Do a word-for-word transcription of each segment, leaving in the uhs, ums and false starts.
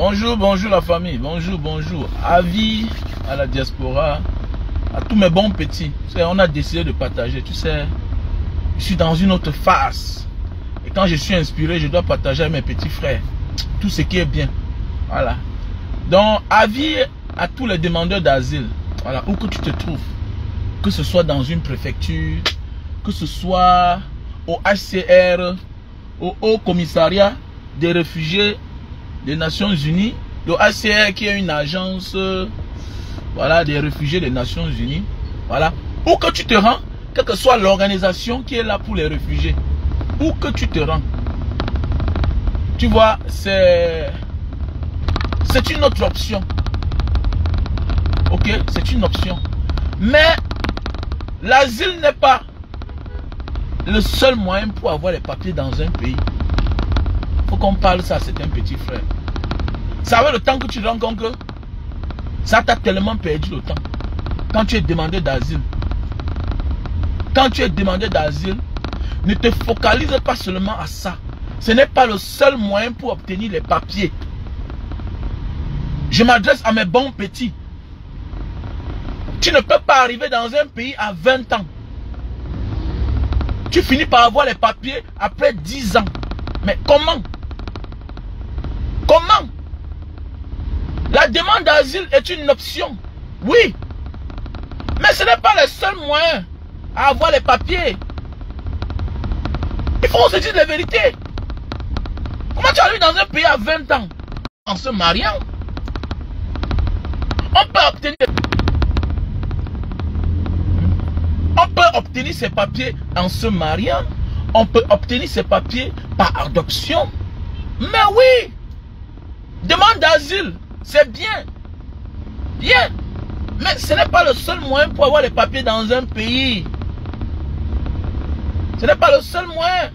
Bonjour, bonjour la famille, bonjour, bonjour. Avis à la diaspora, à tous mes bons petits. Tu sais, on a décidé de partager, tu sais. Je suis dans une autre phase. Et quand je suis inspiré, je dois partager avec mes petits frères tout ce qui est bien. Voilà. Donc, avis à tous les demandeurs d'asile. Voilà, où que tu te trouves. Que ce soit dans une préfecture, que ce soit au H C R, au Haut Commissariat des réfugiés des Nations Unies, le H C R qui est une agence voilà, des réfugiés des Nations Unies. Voilà. Où que tu te rends, quelle que soit l'organisation qui est là pour les réfugiés, où que tu te rends, tu vois, c'est c'est une autre option. Ok, c'est une option. Mais l'asile n'est pas le seul moyen pour avoir les papiers dans un pays. Faut qu'on parle ça, c'est un petit frère. Ça va le temps que tu rends compte que ça t'a tellement perdu le temps. Quand tu es demandé d'asile, quand tu es demandé d'asile, ne te focalise pas seulement à ça. Ce n'est pas le seul moyen pour obtenir les papiers. Je m'adresse à mes bons petits. Tu ne peux pas arriver dans un pays à vingt ans. Tu finis par avoir les papiers après dix ans. Mais comment? Comment? La demande d'asile est une option. Oui. Mais ce n'est pas le seul moyen à avoir les papiers. Il faut se dire la vérité. Comment tu arrives dans un pays à vingt ans en se mariant? On peut obtenir... On peut obtenir ces papiers en se mariant. On peut obtenir ces papiers par adoption. Mais oui, demande d'asile, c'est bien. Bien. Mais ce n'est pas le seul moyen pour avoir les papiers dans un pays. Ce n'est pas le seul moyen.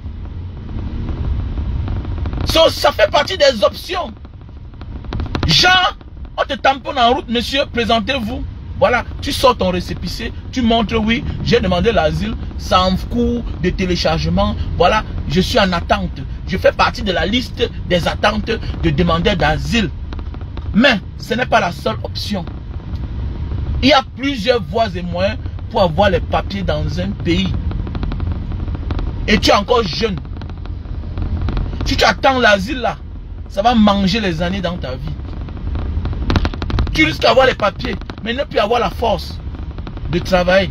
So, ça fait partie des options. Genre, on te tamponne en route, monsieur, présentez-vous. Voilà, tu sors ton récépissé, tu montres, oui, j'ai demandé l'asile, ça en cours de téléchargement, voilà, je suis en attente. Je fais partie de la liste des attentes de demandeurs d'asile. Mais ce n'est pas la seule option. Il y a plusieurs voies et moyens pour avoir les papiers dans un pays. Et tu es encore jeune. Si tu attends l'asile là, ça va manger les années dans ta vie. Tu risques d'avoir les papiers, mais ne plus avoir la force de travailler.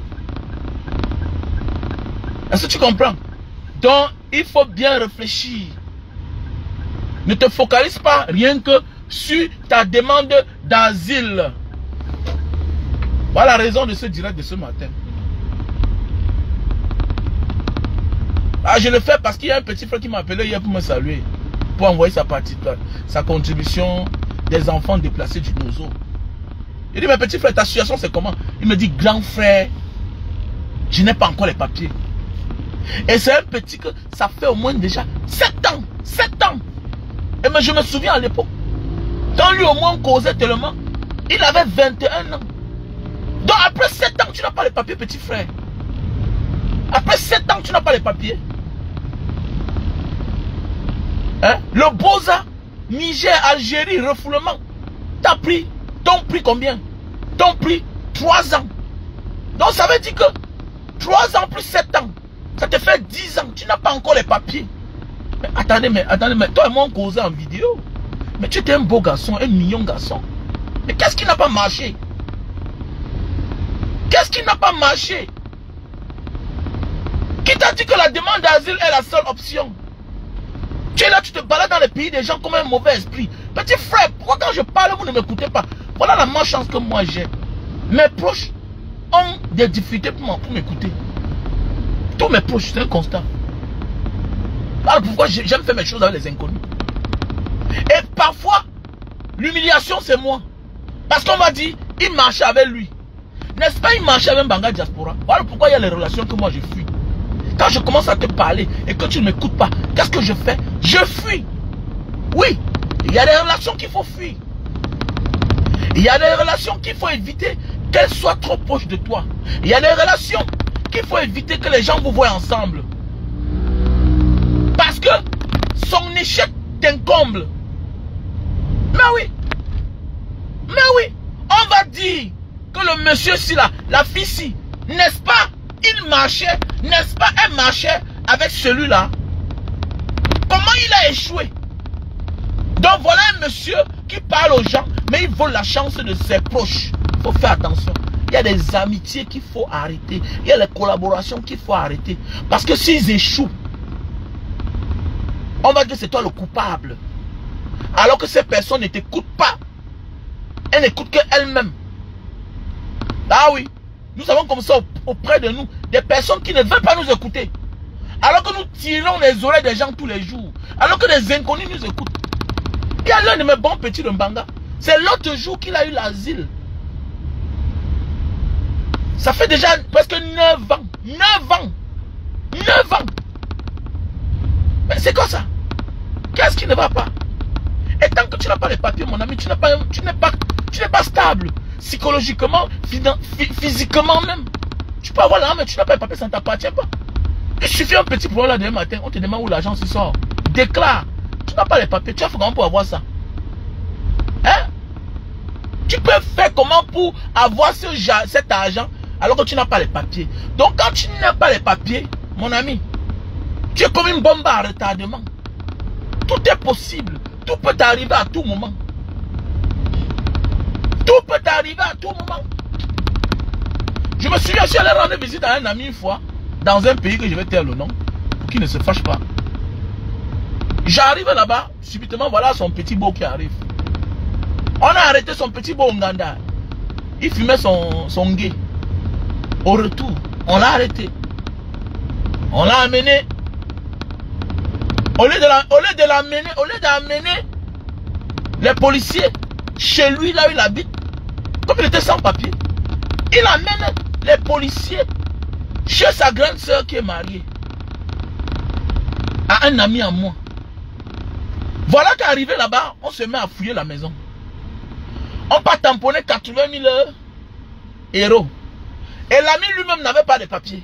Est-ce que tu comprends? Donc, il faut bien réfléchir. Ne te focalise pas rien que sur ta demande d'asile. Voilà la raison de ce direct de ce matin. Ah, je le fais parce qu'il y a un petit frère qui m'a appelé hier pour me saluer. Pour envoyer sa partie, sa contribution des enfants déplacés du Nozo. Il dit, mais petit frère, ta situation c'est comment? Il me dit, grand frère, je n'ai pas encore les papiers. Et c'est un petit que ça fait au moins déjà sept ans. sept ans. Et mais je me souviens à l'époque, quand lui au moins on causait tellement, il avait vingt et un ans. Donc après sept ans, tu n'as pas les papiers, petit frère. Après sept ans, tu n'as pas les papiers. Hein? Le Boza, Niger, Algérie, refoulement, t'as pris, t'ont pris combien? T'ont pris trois ans. Donc ça veut dire que trois ans plus sept ans, ça te fait dix ans, tu n'as pas encore les papiers. Mais attendez, mais attendez, mais toi et moi on causait en vidéo. Mais tu étais un beau garçon, un mignon garçon. Mais qu'est-ce qui n'a pas marché? Qu'est-ce qui n'a pas marché? Qui t'a dit que la demande d'asile est la seule option? Tu es là, tu te balades dans les pays des gens comme un mauvais esprit. Petit frère, pourquoi quand je parle, vous ne m'écoutez pas? Voilà la malchance que moi j'ai. Mes proches ont des difficultés pour m'écouter. Tous mes proches, c'est un constat. Alors pourquoi j'aime faire mes choses avec les inconnus? Et parfois, l'humiliation c'est moi. Parce qu'on m'a dit, il marchait avec lui. N'est-ce pas, il marchait avec Mbanga Diaspora. Voilà pourquoi il y a les relations que moi je fuis. Quand je commence à te parler et que tu ne m'écoutes pas, qu'est-ce que je fais? Je fuis. Oui, il y a des relations qu'il faut fuir. Il y a des relations qu'il faut éviter qu'elles soient trop proches de toi. Il y a des relations qu'il faut éviter que les gens vous voient ensemble. Parce que son échec t'incombe. Mais oui. Mais oui. On va dire que le monsieur si là, la fille si, n'est-ce pas, il marchait, n'est-ce pas, elle marchait avec celui-là. Comment il a échoué? Donc voilà un monsieur qui parle aux gens, mais il vole la chance de ses proches. Il faut faire attention. Il y a des amitiés qu'il faut arrêter. Il y a les collaborations qu'il faut arrêter. Parce que s'ils échouent, on va dire que c'est toi le coupable. Alors que ces personnes ne t'écoutent pas. Elles n'écoutent qu'elles-mêmes. Ah oui. Nous avons comme ça auprès de nous des personnes qui ne veulent pas nous écouter. Alors que nous tirons les oreilles des gens tous les jours. Alors que des inconnus nous écoutent. Il y a l'un de mes bons petits de Mbanga. C'est l'autre jour qu'il a eu l'asile. Ça fait déjà presque neuf ans. neuf ans. neuf ans. Mais c'est quoi ça? Qu'est-ce qui ne va pas? Et tant que tu n'as pas les papiers, mon ami, tu n'es pas, tu n'es pas, tu n'es pas stable. Psychologiquement, physiquement même. Tu peux avoir l'argent, mais tu n'as pas les papiers, ça ne t'appartient pas. Il suffit un petit problème là demain matin, on te demande où l'argent se sort. Déclare. Tu n'as pas les papiers, tu as fait comment pour avoir ça? Hein? Tu peux faire comment pour avoir ce, cet argent alors que tu n'as pas les papiers? Donc quand tu n'as pas les papiers, mon ami, tu es comme une bombe à retardement. Tout est possible. Tout peut t'arriver à tout moment. Tout peut t'arriver à tout moment. Je me souviens, je suis allé rendre visite à un ami une fois, dans un pays que je vais taire le nom, pour qu'il ne se fâche pas. J'arrive là-bas, subitement, voilà son petit beau qui arrive. On a arrêté son petit beau Nganda. Il fumait son, son gay. Au retour, on l'a arrêté. On l'a amené. Au lieu de l'amener, au lieu d'amener les policiers chez lui, là où il habite, comme il était sans papier, il amène les policiers chez sa grande soeur qui est mariée à un ami à moi. Voilà qu'arrivé là-bas, on se met à fouiller la maison. On part tamponner quatre-vingt mille euros. Et l'ami lui-même n'avait pas de papier.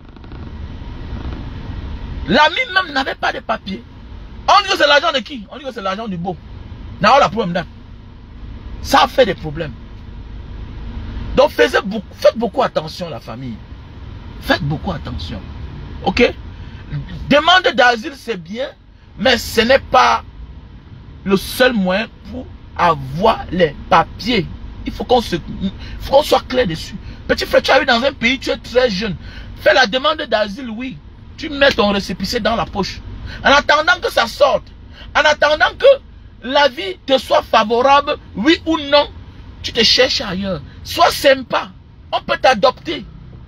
L'ami même n'avait pas de papier. On dit que c'est l'argent de qui? On dit que c'est l'argent du beau. N'a la problème. Ça fait des problèmes. Donc faites beaucoup, faites beaucoup attention la famille. Faites beaucoup attention. Ok? Demande d'asile c'est bien, mais ce n'est pas le seul moyen pour avoir les papiers. Il faut qu'on se, faut qu'on soit clair dessus. Petit frère, tu arrives dans un pays, tu es très jeune. Fais la demande d'asile, oui. Tu mets ton récépissé dans la poche. En attendant que ça sorte. En attendant que la vie te soit favorable, oui ou non, tu te cherches ailleurs. Sois sympa. On peut t'adopter.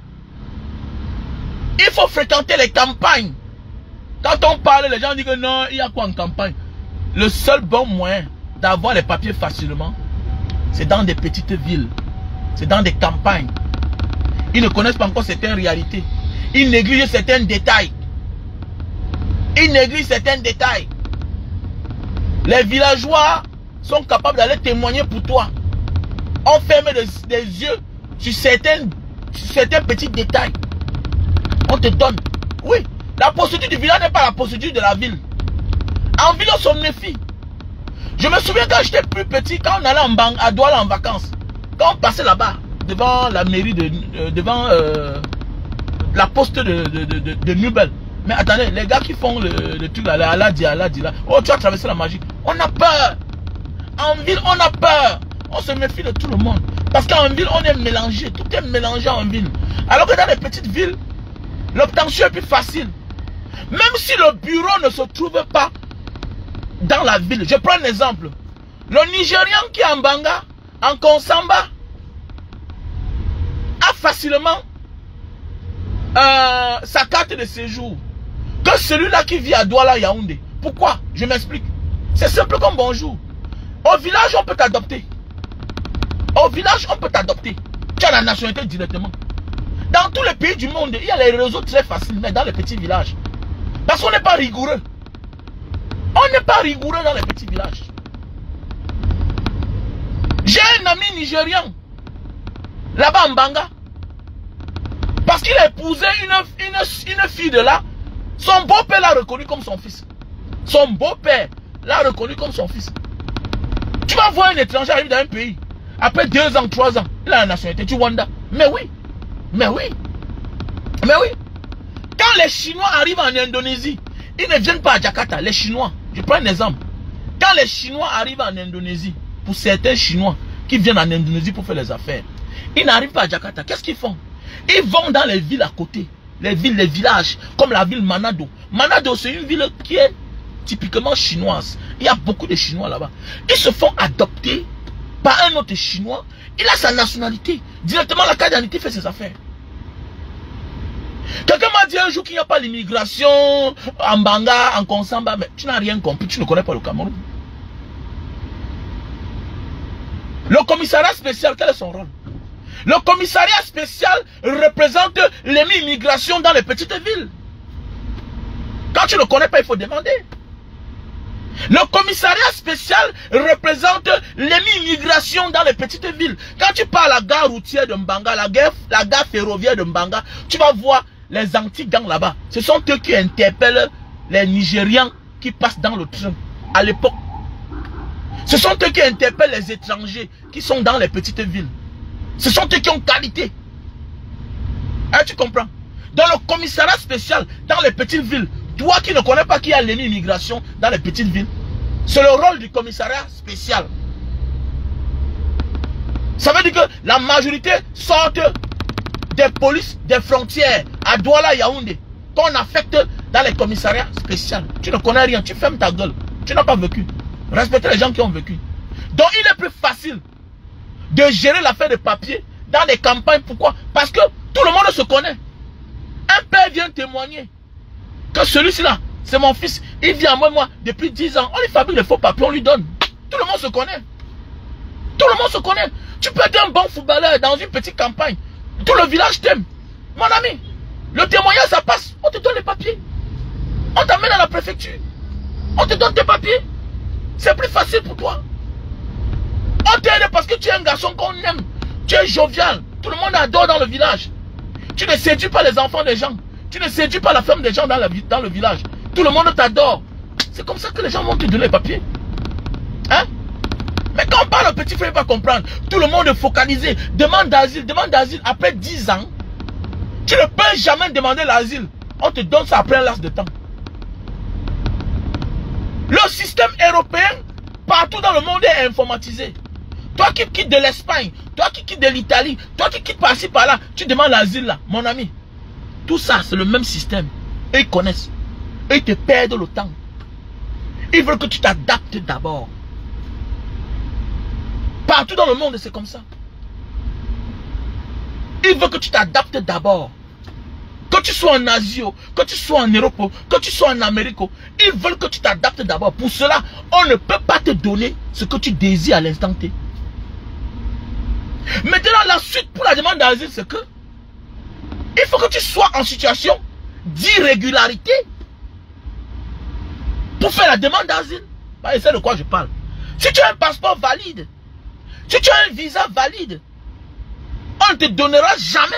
Il faut fréquenter les campagnes. Quand on parle, les gens disent que non, il y a quoi en campagne? Le seul bon moyen d'avoir les papiers facilement, c'est dans des petites villes. C'est dans des campagnes. Ils ne connaissent pas encore certaines réalités. Ils négligent certains détails. Ils négligent certains détails. Les villageois sont capables d'aller témoigner pour toi. On ferme des, des yeux sur certains, sur certains petits détails. On te donne. Oui, la procédure du village n'est pas la procédure de la ville. En ville, on s'en méfie. Je me souviens quand j'étais plus petit, quand on allait en Bang, à Douala en vacances, quand on passait là-bas, devant la mairie de... Euh, devant euh, la poste de, de, de, de, de Nubel. Mais attendez, les gars qui font le, le truc là, là, là, là, là, là, oh, tu as traversé la magie. On a peur. En ville, on a peur. On se méfie de tout le monde. Parce qu'en ville, on est mélangé. Tout est mélangé en ville. Alors que dans les petites villes, l'obtention est plus facile. Même si le bureau ne se trouve pas dans la ville. Je prends un exemple. Le Nigérian qui est en Banga, en Konsamba, a facilement euh, sa carte de séjour que celui-là qui vit à Douala Yaoundé. Pourquoi? Je m'explique. C'est simple comme bonjour. Au village, on peut t'adopter. Au village, on peut t'adopter. Tu as la nationalité directement. Dans tous les pays du monde, il y a les réseaux très faciles, mais dans les petits villages. Parce qu'on n'est pas rigoureux. On n'est pas rigoureux dans les petits villages. J'ai un ami nigérian, là-bas en Banga. Parce qu'il a épousé une, une, une fille de là. Son beau-père l'a reconnu comme son fils. Son beau-père l'a reconnu comme son fils. Tu vas voir un étranger arriver dans un pays. Après deux ans, trois ans, il a la nationalité. Tu wonder. Mais oui. Mais oui. Mais oui. Quand les Chinois arrivent en Indonésie, ils ne viennent pas à Jakarta. Les Chinois. Je prends un exemple. Quand les Chinois arrivent en Indonésie, pour certains Chinois qui viennent en Indonésie pour faire les affaires, ils n'arrivent pas à Jakarta. Qu'est-ce qu'ils font? Ils vont dans les villes à côté. Les villes, les villages, comme la ville Manado. Manado, c'est une ville qui est typiquement chinoise. Il y a beaucoup de Chinois là-bas. Ils se font adopter par un autre Chinois. Il a sa nationalité. Directement, la carte d'identité fait ses affaires. Quelqu'un m'a dit un jour qu'il n'y a pas l'immigration en Banga, en Konsamba. Mais tu n'as rien compris. Tu ne connais pas le Cameroun. Le commissariat spécial, quel est son rôle? Le commissariat spécial représente l'immigration dans les petites villes. Quand tu ne connais pas, il faut demander. Le commissariat spécial représente l'immigration dans les petites villes. Quand tu pars à la gare routière de Mbanga, la gare, la gare ferroviaire de Mbanga, tu vas voir les anti-gangs là-bas. Ce sont eux qui interpellent les Nigérians qui passent dans le train à l'époque. Ce sont eux qui interpellent les étrangers qui sont dans les petites villes. Ce sont eux qui ont qualité. Hein, tu comprends? Dans le commissariat spécial, dans les petites villes, toi qui ne connais pas qu'il y a l'immigration dans les petites villes, c'est le rôle du commissariat spécial. Ça veut dire que la majorité sortent des polices, des frontières, à Douala, Yaoundé, qu'on affecte dans les commissariats spéciaux. Tu ne connais rien, tu fermes ta gueule. Tu n'as pas vécu. Respectez les gens qui ont vécu. Donc il est plus facile de gérer l'affaire de papier dans les campagnes. Pourquoi? Parce que tout le monde se connaît. Un père vient témoigner que celui-ci là, c'est mon fils. Il vient à moi, moi, depuis dix ans. On lui fabrique les faux papiers, on lui donne. Tout le monde se connaît. Tout le monde se connaît. Tu peux être un bon footballeur dans une petite campagne. Tout le village t'aime. Mon ami, le témoignage, ça passe. On te donne les papiers. On t'amène à la préfecture. On te donne tes papiers. C'est plus facile pour toi. On t'aide parce que tu es un garçon qu'on aime. Tu es jovial. Tout le monde adore dans le village. Tu ne séduis pas les enfants des gens. Tu ne séduis pas la femme des gens dans, la, dans le village. Tout le monde t'adore. C'est comme ça que les gens vont te donner les papiers. Hein? Mais quand on parle au petit frère, il va comprendre. Tout le monde est focalisé. Demande d'asile, demande d'asile. Après dix ans, tu ne peux jamais demander l'asile. On te donne ça après un laps de temps. Le système européen, partout dans le monde, est informatisé. Toi qui quittes de l'Espagne, toi qui quittes de l'Italie, toi qui quittes par-ci par-là, tu demandes l'asile là, mon ami. Tout ça, c'est le même système. Et ils connaissent. Et ils te perdent le temps. Ils veulent que tu t'adaptes d'abord. Partout dans le monde, c'est comme ça. Ils veulent que tu t'adaptes d'abord. Que tu sois en Asie, que tu sois en Europe, que tu sois en Amérique, ils veulent que tu t'adaptes d'abord. Pour cela, on ne peut pas te donner ce que tu désires à l'instant T. Maintenant, la suite pour la demande d'asile, c'est que il faut que tu sois en situation d'irrégularité pour faire la demande d'asile. Bah, c'est de quoi je parle. Si tu as un passeport valide, si tu as un visa valide, on ne te donnera jamais.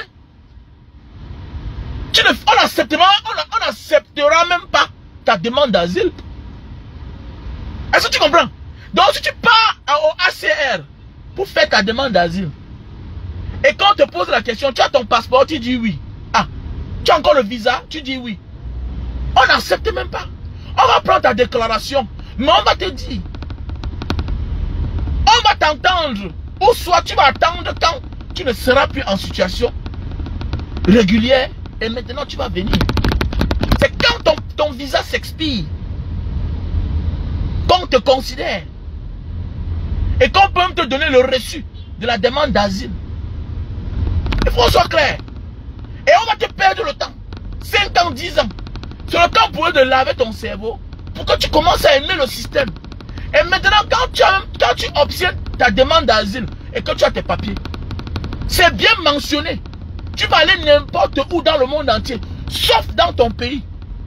Tu ne, on n'acceptera on, on acceptera même pas ta demande d'asile. Est-ce que tu comprends? Donc si tu pars au A C R pour faire ta demande d'asile, et quand on te pose la question, tu as ton passeport, tu dis oui. Ah, tu as encore le visa, tu dis oui. On n'accepte même pas. On va prendre ta déclaration, mais on va te dire. On va t'entendre. Ou soit tu vas attendre quand tu ne seras plus en situation régulière. Et maintenant tu vas venir. C'est quand ton, ton visa s'expire qu'on te considère. Et qu'on peut même te donner le reçu de la demande d'asile. Il faut qu'on soit clair. Et on va te perdre le temps. cinq ans, dix ans. C'est le temps pour eux de laver ton cerveau. Pour que tu commences à aimer le système. Et maintenant quand tu, as, quand tu obtiens ta demande d'asile et que tu as tes papiers, c'est bien mentionné. Tu vas aller n'importe où dans le monde entier, sauf dans ton pays.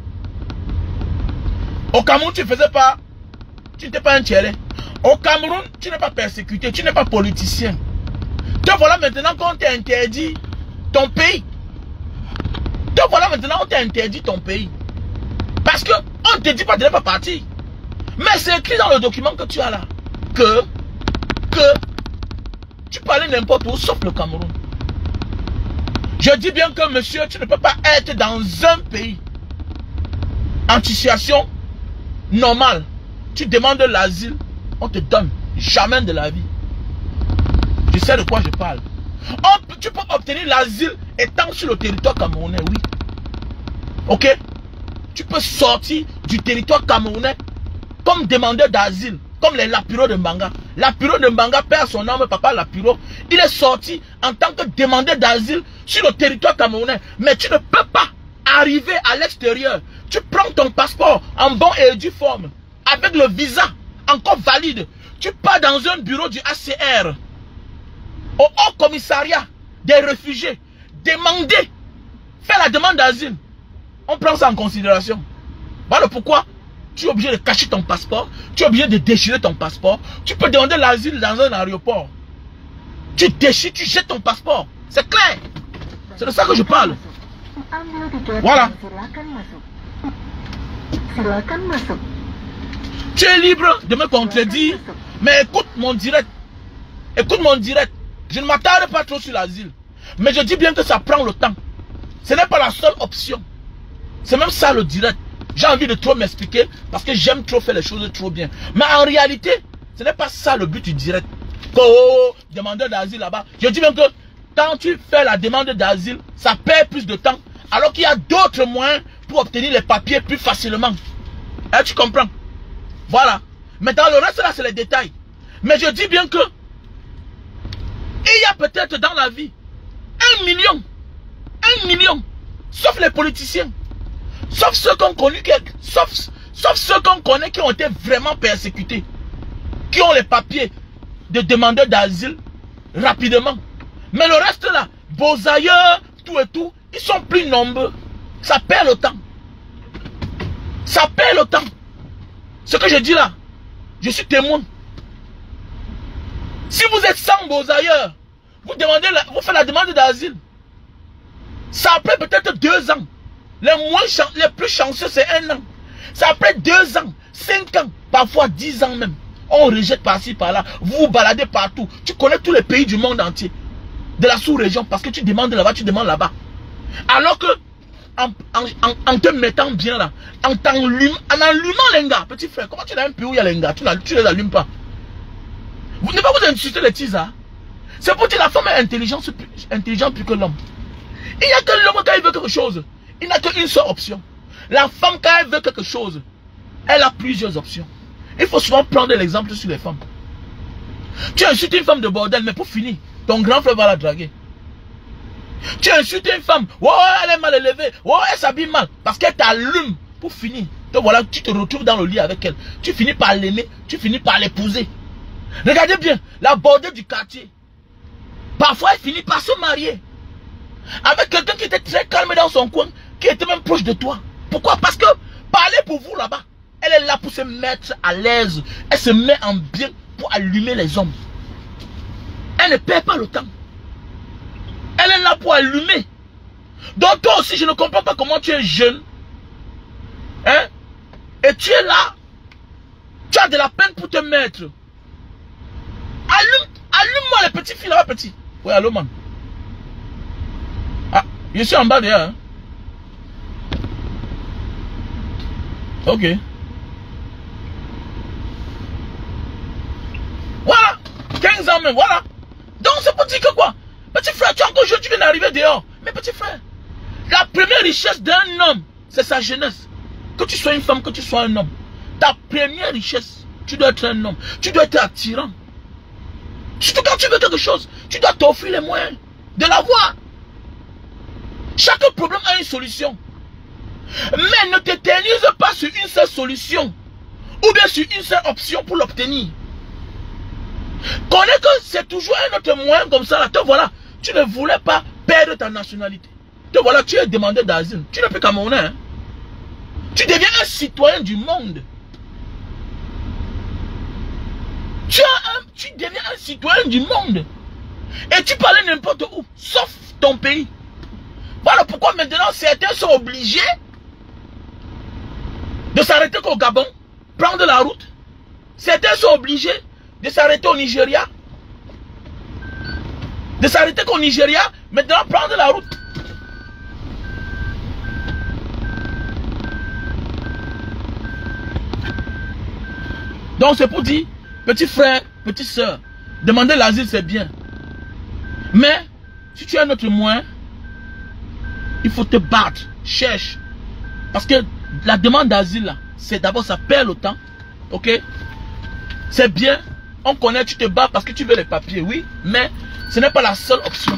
Au Cameroun, tu ne faisais pas, tu n'étais pas un tiers. Au Cameroun, tu n'es pas persécuté, tu n'es pas politicien. Te voilà maintenant qu'on t'a interdit ton pays. Te voilà maintenant qu'on t'a interdit ton pays. Parce qu'on ne te dit pas de ne pas partir. Mais c'est écrit dans le document que tu as là, que que tu parlais n'importe où sauf le Cameroun. Je dis bien que monsieur, tu ne peux pas être dans un pays en situation normale. Tu demandes l'asile, on te donne. Jamais de la vie. Je sais de quoi je parle. On, tu peux obtenir l'asile étant sur le territoire camerounais, oui. Ok? Tu peux sortir du territoire camerounais comme demandeur d'asile, comme les Lapiro de Mbanga. Lapiro de Mbanga perd son nom, papa Lapiro. Il est sorti en tant que demandeur d'asile sur le territoire camerounais. Mais tu ne peux pas arriver à l'extérieur. Tu prends ton passeport en bon et due forme, avec le visa encore valide. Tu pars dans un bureau du H C R, au Haut Commissariat des réfugiés, demander, faire la demande d'asile. On prend ça en considération. Voilà pourquoi tu es obligé de cacher ton passeport, tu es obligé de déchirer ton passeport. Tu peux demander l'asile dans un aéroport. Tu déchires, tu jettes ton passeport. C'est clair. C'est de ça que je parle. Voilà. Tu es libre de me contredire, mais écoute mon direct. Écoute mon direct. Je ne m'attarde pas trop sur l'asile. Mais je dis bien que ça prend le temps. Ce n'est pas la seule option. C'est même ça le direct. J'ai envie de trop m'expliquer parce que j'aime trop faire les choses trop bien. Mais en réalité, ce n'est pas ça le but du direct. Oh, demandeur d'asile là-bas. Je dis bien que quand tu fais la demande d'asile, ça perd plus de temps. Alors qu'il y a d'autres moyens pour obtenir les papiers plus facilement. Eh, tu comprends? Voilà. Maintenant, le reste là, c'est les détails. Mais je dis bien que il y a peut-être dans la vie un million, un million, sauf les politiciens, sauf ceux qu'on connaît, sauf, sauf ceux qu'on connaît qui ont été vraiment persécutés, qui ont les papiers de demandeurs d'asile rapidement. Mais le reste là, beaux ailleurs, tout et tout, ils sont plus nombreux. Ça perd le temps. Ça perd le temps. Ce que je dis là, je suis témoin. Si vous êtes sans beaux ailleurs, vous demandez, la, vous faites la demande d'asile. Ça après peut-être deux ans. Les, moins les plus chanceux, c'est un an. Ça après deux ans, cinq ans, parfois dix ans même. On rejette par-ci, par-là. Vous vous baladez partout. Tu connais tous les pays du monde entier. De la sous-région. Parce que tu demandes là-bas, tu demandes là-bas. Alors que, en, en, en, en te mettant bien là, en t'allumant, en allumant les gars, petit frère, comment tu as un pays où il y a les gars, tu ne les allumes pas. Vous ne pas vous insulter les tisas. C'est pour dire la femme est intelligente, intelligente plus que l'homme. Il n'y a que l'homme quand il veut quelque chose. Il n'a qu'une seule option. La femme quand elle veut quelque chose, elle a plusieurs options. Il faut souvent prendre l'exemple sur les femmes. Tu insultes une femme de bordel, mais pour finir, ton grand frère va la draguer. Tu insultes une femme, oh, elle est mal élevée, oh, elle s'habille mal, parce qu'elle t'allume pour finir. Donc voilà, tu te retrouves dans le lit avec elle. Tu finis par l'aimer, tu finis par l'épouser. Regardez bien, la bordelle du quartier. Parfois, elle finit par se marier. Avec quelqu'un qui était très calme dans son coin, qui était même proche de toi. Pourquoi? Parce que parler pour vous là-bas, elle est là pour se mettre à l'aise. Elle se met en bien pour allumer les hommes. Elle ne perd pas le temps. Elle est là pour allumer. Donc toi aussi, je ne comprends pas comment tu es jeune. Hein? Et tu es là. Tu as de la peine pour te mettre. Allume, allume-moi les petits filles là, petit. Oui, allô, man. Ah, je suis en bas derrière. Hein? Ok. Voilà. quinze ans même, voilà. Donc c'est pour dire que quoi? Petit frère, tu as encore jeune, tu viens d'arriver dehors. Mais petit frère, la première richesse d'un homme, c'est sa jeunesse. Que tu sois une femme, que tu sois un homme. Ta première richesse, tu dois être un homme. Tu dois être attirant. Surtout quand tu veux quelque chose, tu dois t'offrir les moyens de l'avoir. Chaque problème a une solution. Mais ne t'éternise pas sur une seule solution. Ou bien sur une seule option pour l'obtenir. Connais que c'est toujours un autre moyen comme ça. Là. Te voilà, tu ne voulais pas perdre ta nationalité. Te voilà, tu es demandeur d'asile. Tu n'es plus Camerounais. Hein? Tu deviens un citoyen du monde. Tu, as un, tu deviens un citoyen du monde. Et tu parlais n'importe où, sauf ton pays. Voilà pourquoi maintenant certains sont obligés de s'arrêter qu'au Gabon, prendre la route. Certains sont obligés de s'arrêter au Nigeria, de s'arrêter qu'au Nigeria, maintenant prendre la route. Donc c'est pour dire, petit frère, petite soeur, demander l'asile c'est bien. Mais, si tu as un autre moyen, il faut te battre, cherche. Parce que la demande d'asile, c'est d'abord ça perd le temps. Ok? C'est bien, on connaît, tu te bats parce que tu veux les papiers, oui, mais ce n'est pas la seule option.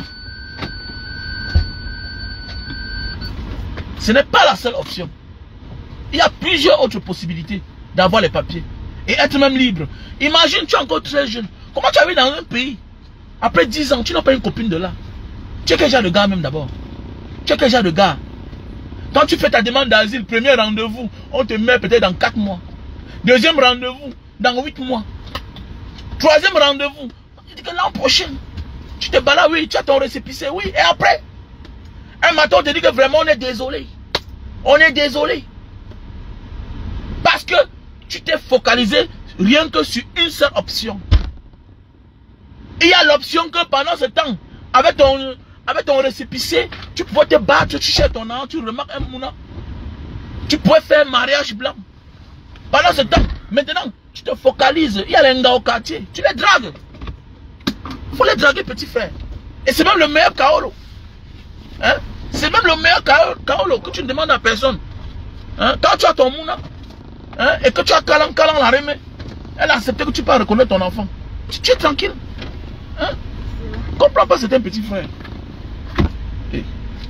Ce n'est pas la seule option. Il y a plusieurs autres possibilités d'avoir les papiers. Et être même libre. Imagine, tu es encore très jeune. Comment tu arrives dans un pays? Après dix ans, tu n'as pas une copine de là. Tu es quel genre de gars même d'abord? Tu es quel genre de gars? Quand tu fais ta demande d'asile, premier rendez-vous, on te met peut-être dans quatre mois. Deuxième rendez-vous, dans huit mois. Troisième rendez-vous, tu dis que l'an prochain, tu te balades, oui, tu as ton récépissé, oui. Et après, un matin, on te dit que vraiment on est désolé. On est désolé. Parce que tu t'es focalisé rien que sur une seule option. Il y a l'option que pendant ce temps, avec ton, avec ton récépissé, tu pouvais te battre, tu cherches ton an, tu remarques un mouna. Tu pouvais faire un mariage blanc. Pendant ce temps, maintenant, tu te focalises. Il y a les gars au quartier, tu les dragues. Il faut les draguer, petit frère. Et c'est même le meilleur kaolo. Hein? C'est même le meilleur kaolo que tu ne demandes à personne. Hein? Quand tu as ton mouna, hein? Et que tu as calan, calan la remet, elle a accepté que tu peux reconnaître ton enfant. Tu, tu es tranquille. Hein? Comprends pas, c'est un petit frère. Hey.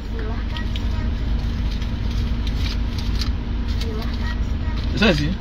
C'est ça ici.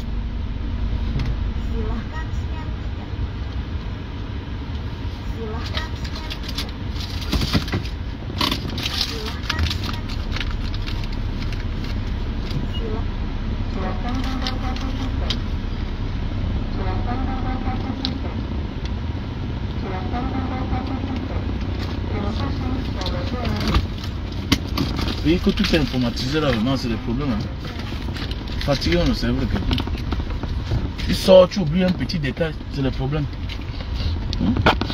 Vous voyez que tout est informatisé là, vraiment, c'est le problème. Hein. Fatigué, on ne sait pas quelqu'un. Tu sors, tu oublies un petit détail, c'est le problème. Hein?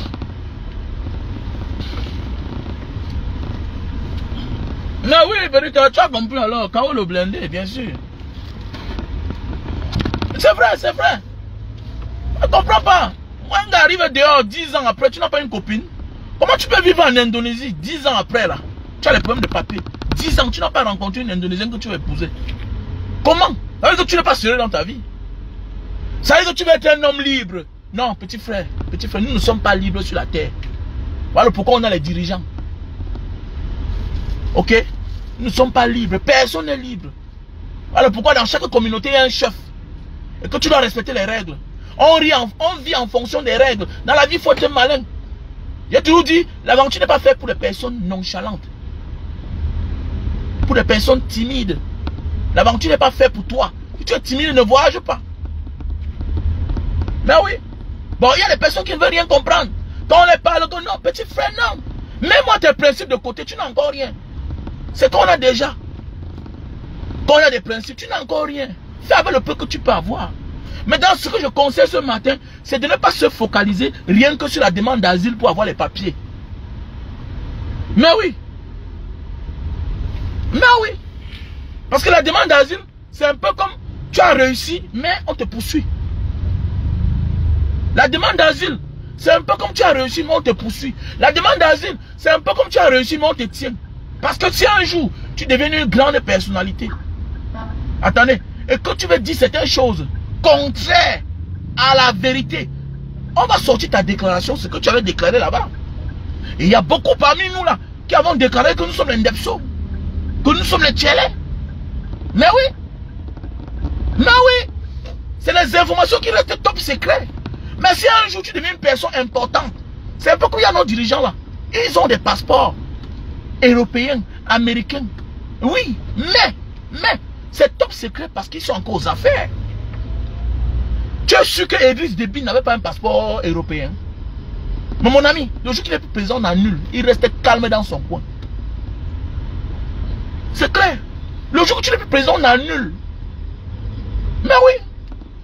Mais oui, Berika, tu as compris alors, quand le blindé, bien sûr. C'est vrai, c'est vrai. Je ne comprends pas. Moi, un gars arrive dehors dix ans après, tu n'as pas une copine. Comment tu peux vivre en Indonésie dix ans après là? Tu as les problèmes de papier. dix ans, tu n'as pas rencontré une Indonésienne que tu vas épouser. Comment? Ça veut dire que tu n'es pas sérieux dans ta vie. Ça veut dire que tu vas être un homme libre. Non, petit frère, petit frère, nous ne sommes pas libres sur la terre. Voilà pourquoi on a les dirigeants. Ok? Nous ne sommes pas libres. Personne n'est libre. Voilà pourquoi dans chaque communauté, il y a un chef. Et que tu dois respecter les règles. On, rit en, on vit en fonction des règles. Dans la vie, il faut être malin. J'ai toujours dit, l'aventure n'est pas faite pour les personnes nonchalantes. Pour les personnes timides. L'aventure n'est pas faite pour toi. Si tu es timide, ne voyage pas. Mais oui. Bon, il y a des personnes qui ne veulent rien comprendre. Quand on les parle, on dit non, petit frère, non. Mets-moi tes principes de côté, tu n'as encore rien. C'est qu'on a déjà. Quand on a des principes, tu n'as encore rien. Fais avec le peu que tu peux avoir. Maintenant, ce que je conseille ce matin, c'est de ne pas se focaliser rien que sur la demande d'asile pour avoir les papiers. Mais oui. Mais oui. Parce que la demande d'asile, c'est un peu comme tu as réussi, mais on te poursuit. La demande d'asile, c'est un peu comme tu as réussi, mais on te poursuit. La demande d'asile, c'est un peu comme tu as réussi, mais on te tient. Parce que si un jour, tu deviens une grande personnalité, attendez, et que tu veux dire certaines choses contraires à la vérité, on va sortir ta déclaration, ce que tu avais déclaré là-bas. Et il y a beaucoup parmi nous là, qui avons déclaré que nous sommes les Ndepso, que nous sommes les Tchélé. Mais oui. Mais oui. C'est les informations qui restent top secret. Mais si un jour tu deviens une personne importante, c'est un peu comme il y a nos dirigeants là. Ils ont des passeports européens, américains. Oui, mais, mais, c'est top secret parce qu'ils sont encore aux affaires. Tu es sûr que Idriss Déby n'avait pas un passeport européen? Mais mon ami, le jour qu'il est président, on annule. Il restait calme dans son coin. C'est clair. Le jour que tu n'es plus président, on annule. Mais oui.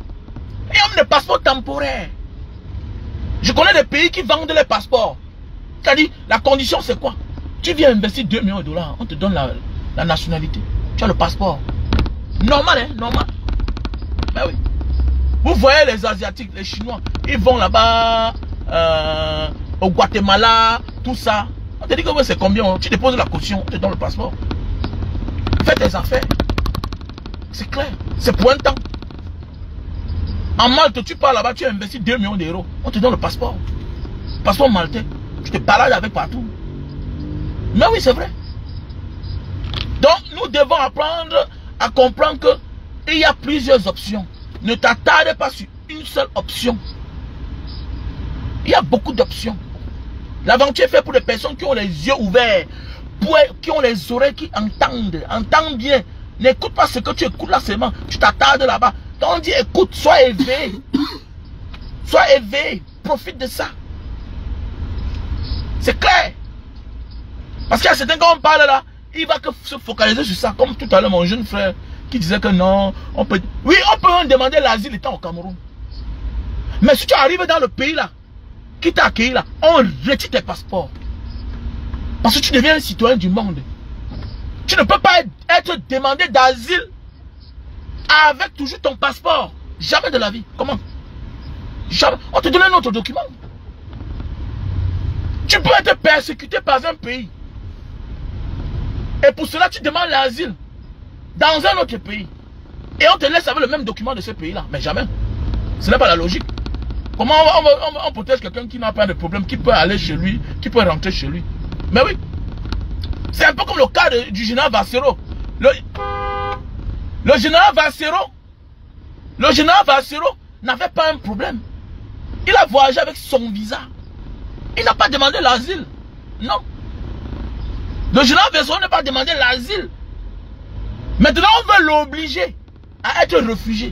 Et on a des passeports temporaires. Je connais des pays qui vendent les passeports. C'est-à-dire, la condition c'est quoi? Tu viens investir deux millions de dollars, on te donne la, la nationalité. Tu as le passeport. Normal, hein, normal. Ben oui. Vous voyez les Asiatiques, les Chinois, ils vont là-bas, euh, au Guatemala, tout ça. On te dit que c'est combien? Tu déposes la caution, on te donne le passeport. Fais tes affaires. C'est clair. C'est pour un temps. En Malte, tu pars là-bas, tu as investi deux millions d'euros. On te donne le passeport. Passeport maltais. Tu te balades avec partout. Mais oui, c'est vrai. Donc, nous devons apprendre à comprendre qu'il y a plusieurs options. Ne t'attarde pas sur une seule option. Il y a beaucoup d'options. L'aventure est faite pour les personnes qui ont les yeux ouverts, pour, qui ont les oreilles qui entendent. Entends bien. N'écoute pas ce que tu écoutes là seulement. Tu t'attardes là-bas. Donc on dit écoute, sois éveillé. Sois éveillé. Profite de ça. C'est clair. Parce qu'il y a certains, quand on parle là, il va que se focaliser sur ça. Comme tout à l'heure, mon jeune frère qui disait que non, on peut... Oui, on peut même demander l'asile étant au Cameroun. Mais si tu arrives dans le pays là, qui t'a accueilli là, on retire tes passeports. Parce que tu deviens un citoyen du monde. Tu ne peux pas être demandé d'asile avec toujours ton passeport. Jamais de la vie. Comment? Jamais. On te donne un autre document. Tu peux être persécuté par un pays. Et pour cela, tu demandes l'asile dans un autre pays. Et on te laisse avec le même document de ce pays-là. Mais jamais. Ce n'est pas la logique. Comment on, on, on, on protège quelqu'un qui n'a pas de problème, qui peut aller chez lui, qui peut rentrer chez lui? Mais oui. C'est un peu comme le cas de, du général Vassero. Le, le général Vassero, le général Vassero n'avait pas un problème. Il a voyagé avec son visa. Il n'a pas demandé l'asile. Non. Le général Vassero n'a pas demandé l'asile. Maintenant, on veut l'obliger à être réfugié.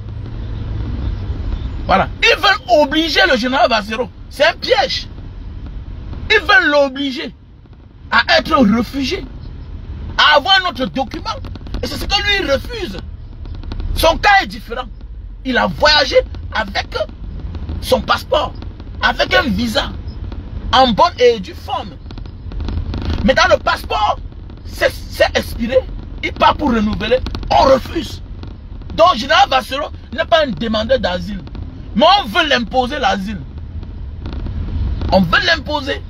Voilà. Ils veulent obliger le général Vassero. C'est un piège. Ils veulent l'obliger à être réfugié, à avoir notre document. Et c'est ce que lui il refuse. Son cas est différent. Il a voyagé avec son passeport, avec un visa, en bonne et due forme. Mais dans le passeport, c'est expiré. Il part pour renouveler. On refuse. Donc, général Vassero n'est pas un demandeur d'asile. Mais on veut l'imposer l'asile. On veut l'imposer.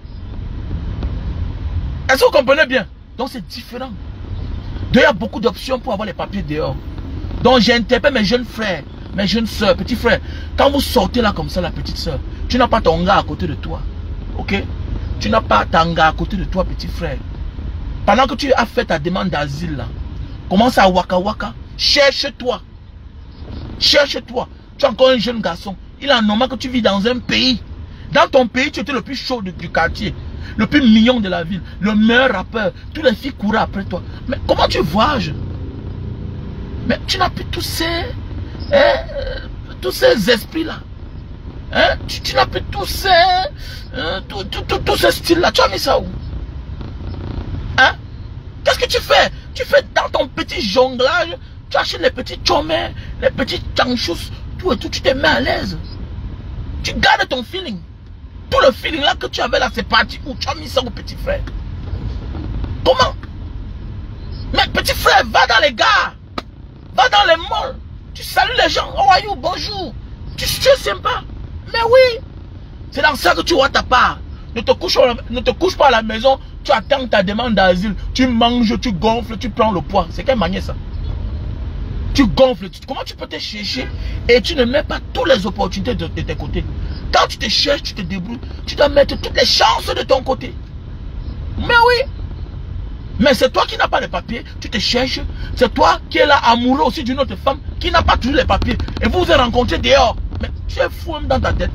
Est-ce que vous comprenez bien? Donc c'est différent. Donc il y a beaucoup d'options pour avoir les papiers dehors. Donc j'interpelle mes jeunes frères, mes jeunes soeurs, petits frères. Quand vous sortez là comme ça, la petite soeur, tu n'as pas ton gars à côté de toi. Ok? Tu n'as pas ton gars à côté de toi, petit frère. Pendant que tu as fait ta demande d'asile là, commence à waka waka. Cherche-toi. Cherche-toi. Tu es encore un jeune garçon. Il est normal que tu vis dans un pays. Dans ton pays, tu étais le plus chaud du, du quartier. Le plus mignon de la ville. Le meilleur rappeur. Toutes les filles couraient après toi. Mais comment tu voyages? Mais tu n'as plus tous ces... Hein, tous ces esprits-là. Hein? Tu, tu n'as plus tous ces... Hein, tous tout, tout, tout ces styles-là. Tu as mis ça où? Hein? Qu'est-ce que tu fais? Tu fais dans ton petit jonglage. Tu achètes les petits chomets, les petits chanchous, tout et tout. Tu te mets à l'aise. Tu gardes ton feeling. Tout le feeling là que tu avais là, c'est parti où tu as mis ça au petit frère. Comment? Mais petit frère, va dans les gares. Va dans les malls. Tu salues les gens. Oh, are you? Bonjour. Tu, tu es sympa. Mais oui. C'est dans ça que tu vois ta part. Ne te couche, ne te couche pas à la maison. Tu attends ta demande d'asile. Tu manges, tu gonfles, tu prends le poids. C'est quelle manière ça? Tu gonfles. Tu, comment tu peux te chercher et tu ne mets pas toutes les opportunités de, de tes côtés? Quand tu te cherches, tu te débrouilles, tu dois mettre toutes les chances de ton côté. Mais oui. Mais c'est toi qui n'as pas les papiers, tu te cherches. C'est toi qui es là amoureux aussi d'une autre femme qui n'a pas toujours les papiers. Et vous vous êtes rencontrés dehors. Mais tu es fou même dans ta tête.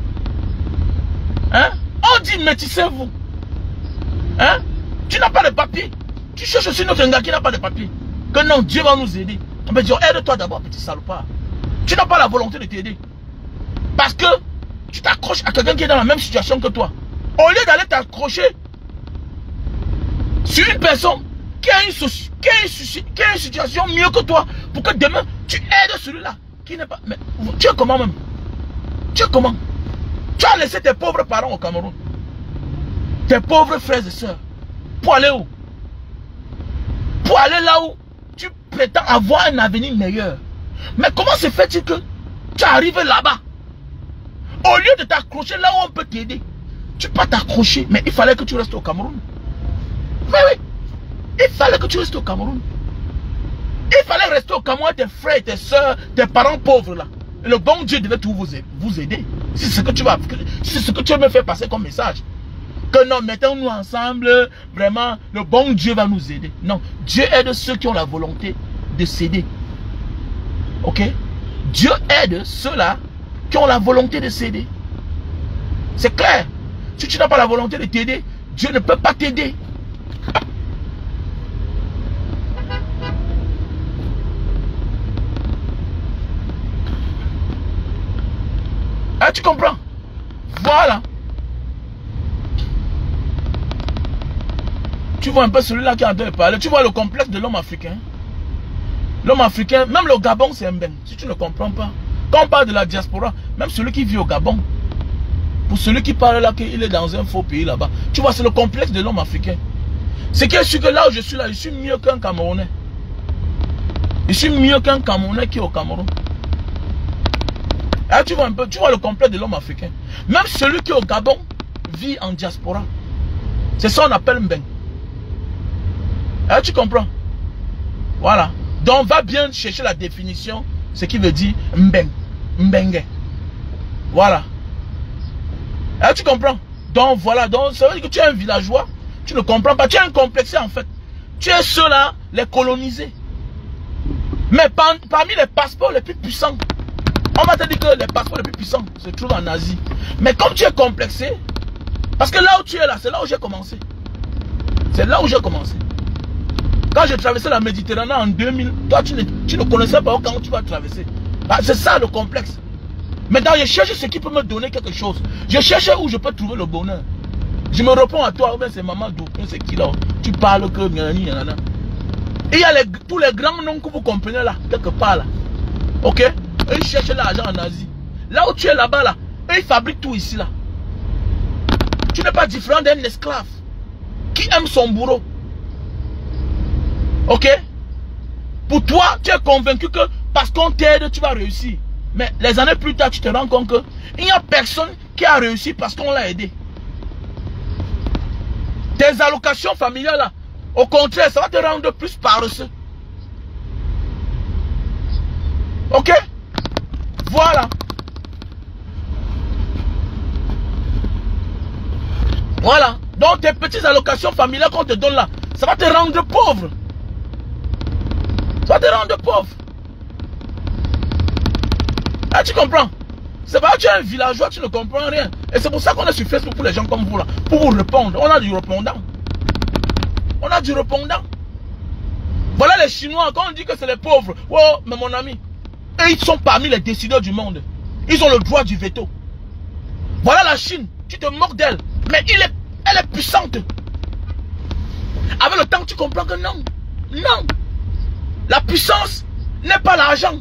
Hein? On dit métissez-vous. Hein? Tu n'as pas de papiers. Tu cherches aussi notre gars qui n'a pas de papiers. Que non, Dieu va nous aider. On va dire, aide-toi d'abord, petit salopard. Tu n'as pas la volonté de t'aider. Parce que tu t'accroches à quelqu'un qui est dans la même situation que toi. Au lieu d'aller t'accrocher sur une personne qui a une, qui, a une, qui a une situation mieux que toi, pour que demain tu aides celui-là qui n'est pas... Mais tu es comment même? Tu es comment? Tu as laissé tes pauvres parents au Cameroun. tes pauvres frères et sœurs. Pour aller où? Pour aller là où tu prétends avoir un avenir meilleur. Mais comment se fait-il que tu arrives là-bas? Au lieu de t'accrocher là où on peut t'aider, tu peux t'accrocher, mais il fallait que tu restes au Cameroun. Mais oui, il fallait que tu restes au Cameroun. Il fallait rester au Cameroun, tes frères, tes soeurs, tes parents pauvres là. Et le bon Dieu devait tout vous, vous aider. C'est ce que tu vas, c'est ce que tu veux me faire passer comme message. Que non, mettons-nous ensemble, vraiment, le bon Dieu va nous aider. Non, Dieu aide ceux qui ont la volonté de s'aider. Ok? Dieu aide ceux-là qui ont la volonté de s'aider. C'est clair. Si tu n'as pas la volonté de t'aider, Dieu ne peut pas t'aider. Ah, tu comprends? Voilà. Tu vois un peu celui-là qui est en train de parler. Tu vois le complexe de l'homme africain. L'homme africain, même le Gabon, c'est un ben. Si tu ne comprends pas. Quand on parle de la diaspora, même celui qui vit au Gabon, pour celui qui parle là, qu'il est dans un faux pays là-bas, tu vois, c'est le complexe de l'homme africain. C'est que je suis que là où je suis là, je suis mieux qu'un Camerounais. Je suis mieux qu'un Camerounais qui est au Cameroun. Ah, tu vois un peu, tu vois le complexe de l'homme africain. Même celui qui est au Gabon vit en diaspora. C'est ça qu'on appelle Mbeng. Ah, tu comprends? Voilà. Donc, va bien chercher la définition, ce qui veut dire Mbeng. Mbenge. Voilà. Ah, tu comprends? Donc, voilà. Donc, ça veut dire que tu es un villageois. Tu ne comprends pas. Tu es un complexé, en fait. Tu es ceux-là, les colonisés. Mais par, parmi les passeports les plus puissants, on va te dire que les passeports les plus puissants se trouvent en Asie. Mais comme tu es complexé, parce que là où tu es là, c'est là où j'ai commencé. C'est là où j'ai commencé. Quand j'ai traversé la Méditerranée en deux mille, toi tu ne, tu ne connaissais pas quand tu vas traverser. Ah, c'est ça le complexe. Maintenant je cherche ce qui peut me donner quelque chose. Je cherche où je peux trouver le bonheur. Je me réponds à toi, c'est Maman Dou, c'est qui là? Tu parles que... Et il y a les, tous les grands noms que vous comprenez là, quelque part là. Ok? Et ils cherchent l'argent en Asie. Là où tu es là-bas là, et ils fabriquent tout ici là. Tu n'es pas différent d'un esclave qui aime son bourreau. Ok? Pour toi, tu es convaincu que parce qu'on t'aide, tu vas réussir. Mais les années plus tard, tu te rends compte que il n'y a personne qui a réussi parce qu'on l'a aidé. Tes allocations familiales là, au contraire, ça va te rendre plus paresseux. Ok? Voilà. Voilà. Donc tes petites allocations familiales qu'on te donne là, ça va te rendre pauvre. Ça va te rendre pauvre. Ah, tu comprends? C'est pas que tu es un villageois, tu ne comprends rien. Et c'est pour ça qu'on est sur Facebook pour les gens comme vous là. Pour vous répondre. On a du répondant. On a du répondant. Voilà les Chinois, quand on dit que c'est les pauvres. Oh, mais mon ami. Et ils sont parmi les décideurs du monde. Ils ont le droit du veto. Voilà la Chine. Tu te moques d'elle. Mais il est, elle est puissante. Avec le temps, tu comprends que non. Non. La puissance n'est pas l'argent.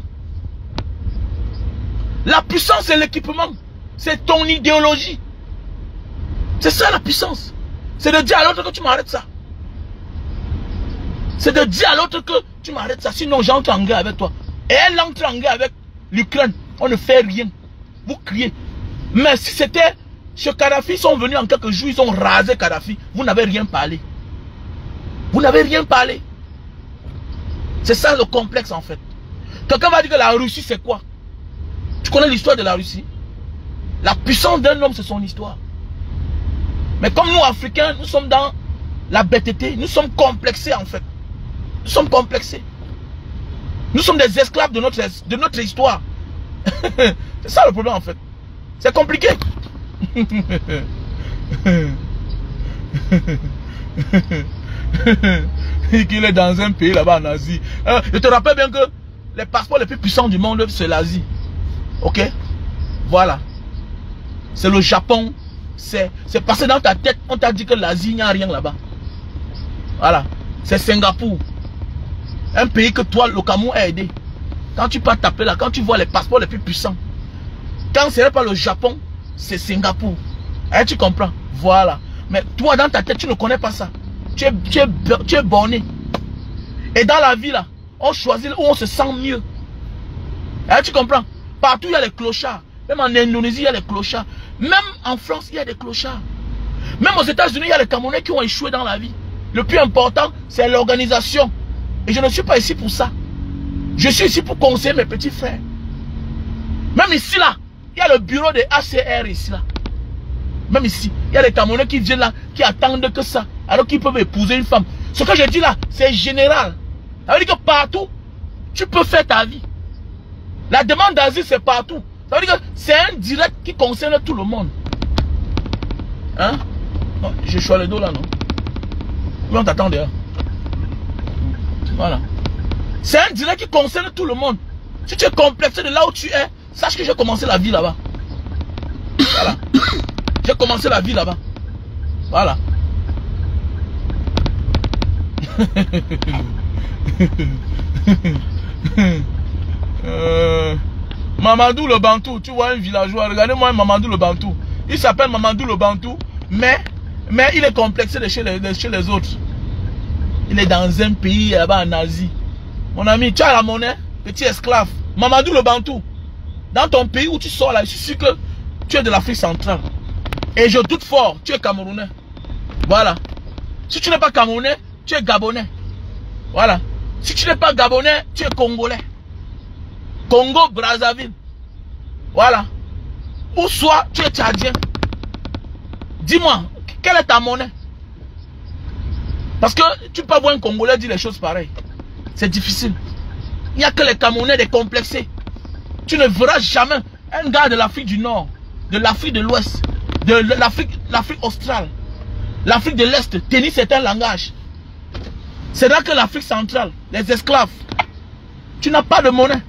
La puissance, c'est l'équipement. C'est ton idéologie. C'est ça la puissance. C'est de dire à l'autre que tu m'arrêtes ça. C'est de dire à l'autre que tu m'arrêtes ça. Sinon, j'entre en guerre avec toi. Et elle entre en guerre avec l'Ukraine. On ne fait rien. Vous criez. Mais si c'était chez Kadhafi, ils sont venus en quelques jours, ils ont rasé Kadhafi. Vous n'avez rien parlé. Vous n'avez rien parlé. C'est ça le complexe en fait. Quelqu'un va dire que la Russie c'est quoi? Tu connais l'histoire de la Russie? La puissance d'un homme c'est son histoire. Mais comme nous Africains, nous sommes dans la bêteté. Nous sommes complexés en fait. Nous sommes complexés. Nous sommes des esclaves de notre, de notre histoire. C'est ça le problème en fait. C'est compliqué. Qu'il est dans un pays là-bas en Asie. Euh, je te rappelle bien que les passeports les plus puissants du monde, c'est l'Asie. Ok? Voilà. C'est le Japon. C'est passé dans ta tête. On t'a dit que l'Asie, il n'y a rien là-bas. Voilà. C'est Singapour. Un pays que toi, le Cameroun a aidé. Quand tu peux taper là, quand tu vois les passeports les plus puissants. Quand ce n'est pas le Japon, c'est Singapour. Et tu comprends? Voilà. Mais toi, dans ta tête, tu ne connais pas ça. Tu es, tu es, tu es borné. Et dans la vie, là, on choisit où on se sent mieux. Hein, tu comprends? Partout, il y a les clochards. Même en Indonésie, il y a les clochards. Même en France, il y a des clochards. Même aux États-Unis, il y a les Camerounais qui ont échoué dans la vie. Le plus important, c'est l'organisation. Et je ne suis pas ici pour ça. Je suis ici pour conseiller mes petits frères. Même ici, là, il y a le bureau des A C R ici, là. Même ici, il y a des Camerounais qui viennent là, qui attendent que ça, alors qu'ils peuvent épouser une femme. Ce que je dis là, c'est général. Ça veut dire que partout, tu peux faire ta vie. La demande d'asile, c'est partout. Ça veut dire que c'est un direct qui concerne tout le monde. Hein? Non, je suis le dos là, non? Mais on t'attend dehors. Voilà. C'est un direct qui concerne tout le monde. Si tu es complexé de là où tu es, sache que j'ai commencé la vie là-bas. Voilà. J'ai commencé la vie là-bas. Voilà. euh, Mamadou le Bantou, tu vois un villageois, regardez-moi Mamadou le Bantou. Il s'appelle Mamadou le Bantou, mais, mais il est complexé de chez les, de chez les autres. Il est dans un pays là-bas en Asie. Mon ami, tu as la monnaie, petit esclave. Mamadou le Bantou. Dans ton pays où tu sors là, je suis sûr que tu es de l'Afrique centrale. Et je doute fort, tu es Camerounais. Voilà. Si tu n'es pas Camerounais, tu es Gabonais. Voilà. Si tu n'es pas Gabonais, tu es Congolais. Congo, Brazzaville. Voilà. Ou soit tu es Tchadien. Dis-moi, quelle est ta monnaie? Parce que tu peux pas voir un Congolais dire les choses pareilles. C'est difficile. Il n'y a que les Camerounais décomplexés. Tu ne verras jamais un gars de l'Afrique du Nord, de l'Afrique de l'Ouest, de l'Afrique l'Afrique australe, l'Afrique de l'Est tenir certains langages. C'est là que l'Afrique centrale, les esclaves, tu n'as pas de monnaie.